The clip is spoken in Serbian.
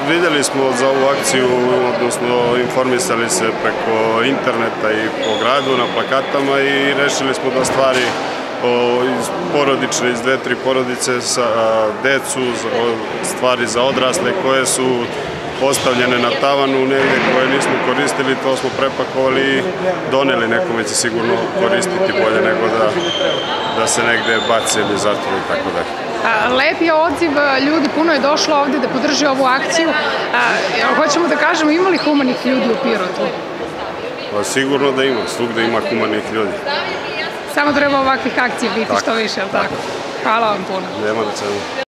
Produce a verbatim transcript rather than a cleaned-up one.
vidjeli smo za ovu akciju, odnosno informisali se preko interneta i po gradu na plakatama i rešili smo da stvari iz porodične, iz dve, tri porodice sa decu, stvari za odrasle koje su ostavljene na tavanu negde koje nismo koristili, to smo prepakovali i doneli, nekome će sigurno koristiti bolje nego da, da se negde baci ili zatvori i tako dalje. Lep je odziv, ljudi puno je došlo ovde da podrže ovu akciju. Hoćemo da kažemo, ima li humanih ljudi u Pirotu? Pa sigurno da ima, svugde ima humanih ljudi. Samo treba ovakvih akcija biti što više, ali tako? Hvala vam puno. Nema da cenu.